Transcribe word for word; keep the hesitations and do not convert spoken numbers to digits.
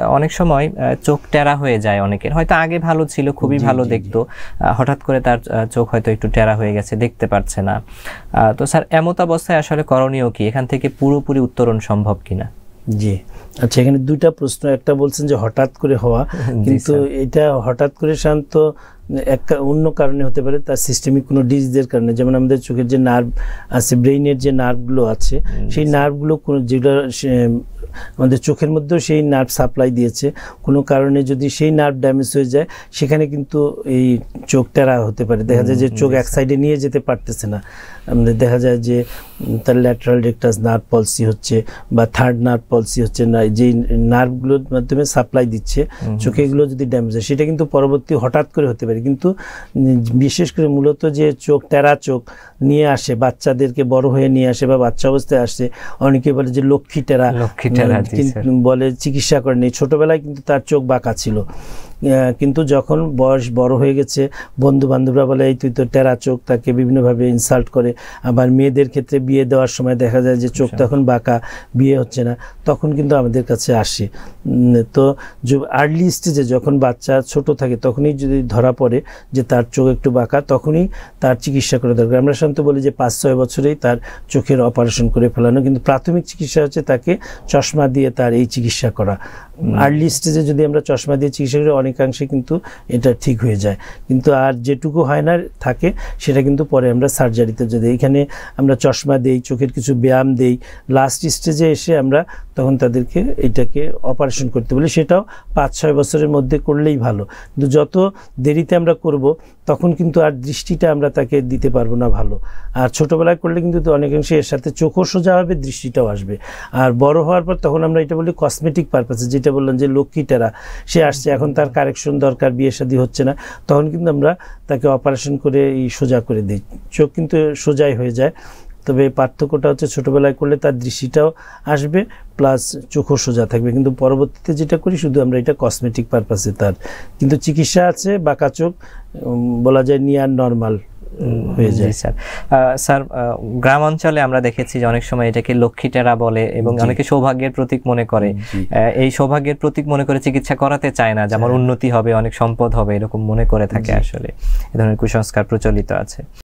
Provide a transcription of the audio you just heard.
অনেক সময় চোখ টেরা হয়ে যায় অনেকের, হয়তো আগে ভালো ছিল, খুবই ভালো দেখতো, হঠাৎ করে তার চোখ হয়তো একটু টেরা হয়ে গেছে, দেখতে পারছে না। তো স্যার এমত অবস্থায় আসলে করণীয় কি, এখান থেকে পুরোপুরি উত্তরণ সম্ভব কিনা? জি আচ্ছা, এখানে দুইটা প্রশ্ন, একটা বলছেন যে হঠাৎ করে হওয়া, কিন্তু এটা হঠাৎ করে সাধারণত এক অন্য কারণে হতে পারে, তার সিস্টেমিক কোনো ডিজিজের কারণে। যেমন আমাদের চোখের যে নার্ভ আছে, ব্রেইনের যে নার্ভগুলো আছে, সেই নার্ভগুলো কোনো যেগুলো আমাদের চোখের মধ্যেও সেই নার্ভ সাপ্লাই দিয়েছে, কোনো কারণে যদি সেই নার্ভ ড্যামেজ হয়ে যায়, সেখানে কিন্তু এই চোখ টেরা হতে পারে। দেখা যায় যে চোখ এক সাইডে নিয়ে যেতে পারতেছে না, আমাদের দেখা যায় যে তার ল্যাটারাল রেকটাস নার্ভ পলসি হচ্ছে বা থার্ড নার্ভ পলসি হচ্ছে, না যেই নার্ভগুলোর মাধ্যমে সাপ্লাই দিচ্ছে চোখে, এগুলো যদি ড্যামেজ হয় সেটা কিন্তু পরবর্তী হঠাৎ করে হতে পারে। কিন্তু বিশেষ করে মূলত যে চোখ টেরা চোখ নিয়ে আসে, বাচ্চাদেরকে বড় হয়ে নিয়ে আসে বা বাচ্চা অবস্থায় আসে, অনেকে বলে যে লক্ষ্মী টেরা, কিন্তু বলে চিকিৎসা করেনি, ছোটবেলায় কিন্তু তার চোখ বাঁকা ছিল, কিন্তু যখন বয়স বড় হয়ে গেছে, বন্ধু বান্ধবরা বলে এই তুই তো টেরা চোখ, তাকে বিভিন্নভাবে ইনসাল্ট করে। আবার মেয়েদের ক্ষেত্রে বিয়ে দেওয়ার সময় দেখা যায় যে চোখ তখন বাঁকা, বিয়ে হচ্ছে না, তখন কিন্তু আমাদের কাছে আসে। তো আর্লি স্টেজে যখন বাচ্চা ছোট থাকে, তখনই যদি ধরা পড়ে যে তার চোখ একটু বাঁকা, তখনই তার চিকিৎসা করা দরকার। আমরা সাধারণত বলি যে পাঁচ ছয় বছরেই তার চোখের অপারেশন করে ফেলানো, কিন্তু প্রাথমিক চিকিৎসা হচ্ছে তাকে চশমা দিয়ে তার এই চিকিৎসা করা। আর্লি স্টেজে যদি আমরা চশমা দিয়ে চিকিৎসা করি, অনেকাংশে কিন্তু এটা ঠিক হয়ে যায়, কিন্তু আর যেটুকু হয় না থাকে সেটা কিন্তু পরে আমরা সার্জারিতে যদি এখানে আমরা চশমা দেই, চোখের কিছু ব্যায়াম দেই, লাস্ট স্টেজে এসে আমরা তখন তাদেরকে এটাকে অপারেশন করতে বলি। সেটাও পাঁচ ছয় বছরের মধ্যে করলেই ভালো, কিন্তু যত দেরিতে আমরা করব তখন কিন্তু আর দৃষ্টিটা আমরা তাকে দিতে পারবো না ভালো। আর ছোটোবেলায় করলে কিন্তু অনেকাংশে এর সাথে চোখও সোজা হবে, দৃষ্টিটাও আসবে। আর বড় হওয়ার পর তখন আমরা এটা বলি কসমেটিক পারপাসে, যেটা বললাম যে লক্ষ্মী টেরা সে আসছে, এখন তার কারেকশন দরকার, বিয়ে শাদী হচ্ছে না, তখন কিন্তু আমরা তাকে অপারেশন করে এই সোজা করে দিই, চোখ কিন্তু সোজাই হয়ে যায়। তবে পার্থক্যটা হচ্ছে ছোটোবেলায় করলে তার দৃষ্টিটাও আসবে প্লাস চোখও সোজা থাকবে, কিন্তু পরবর্তীতে যেটা করি শুধু আমরা এটা কসমেটিক পারপাসে তার, কিন্তু চিকিৎসা আছে, বাঁকা চোখ বলা যায় নিয়ার নর্মাল হয়ে যায়। স্যার স্যার গ্রাম অঞ্চলে আমরা দেখেছি যে অনেক সময় এটাকে লক্ষ্মী টেরা বলে এবং অনেকে সৌভাগ্যের প্রতীক মনে করে, এই সৌভাগ্যের প্রতীক মনে করে চিকিৎসা করাতে চায় না, যেমন উন্নতি হবে, অনেক সম্পদ হবে, এরকম মনে করে থাকে। আসলে এ ধরনের কুসংস্কার প্রচলিত আছে।